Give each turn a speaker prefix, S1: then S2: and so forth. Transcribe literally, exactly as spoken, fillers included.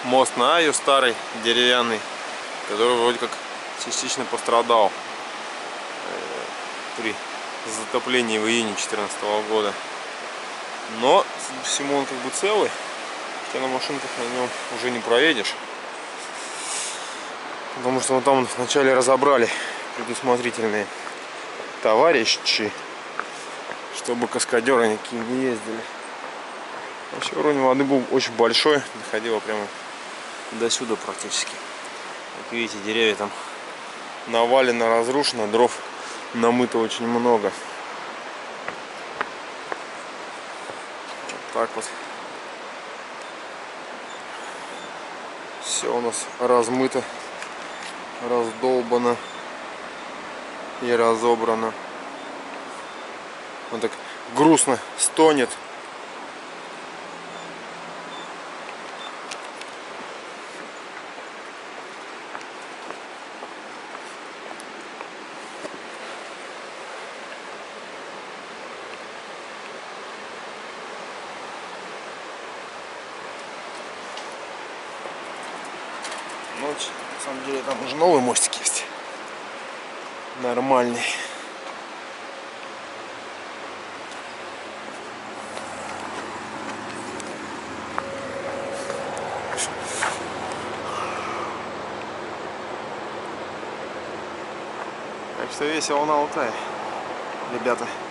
S1: мост на Аю старый, деревянный, который вроде как частично пострадал при затоплении в июне две тысячи четырнадцатого года. Но, судя по всему, он как бы целый, хотя на машинках на нем уже не проедешь. Потому что вот там вначале разобрали предусмотрительные товарищи, чтобы каскадеры никакие не ездили. Вообще уровень воды был очень большой, доходило прямо до сюда практически. Как видите, деревья там навалено, разрушено, дров намыто очень много. Вот так вот. Все у нас размыто, раздолбано и разобрано. Он так грустно стонет. Ну, на самом деле там уже новый мостик есть. Нормальный. Так что весело на Алтае, ребята.